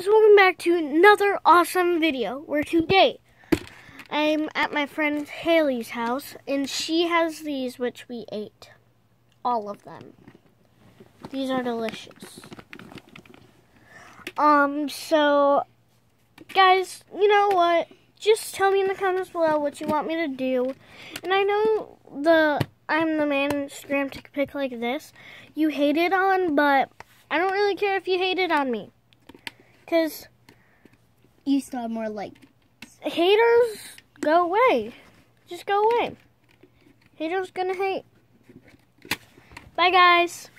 guys, welcome back to another awesome video where today I'm at my friend Haley's house and she has these which we ate. All of them. These are delicious. So guys, you know what? Just tell me in the comments below what you want me to do. And I know I'm the man Instagram to pick like this. You hate it on, but I don't really care if you hate it on me. Because you still have more likes. Haters, go away. Just go away. Haters gonna hate. Bye, guys.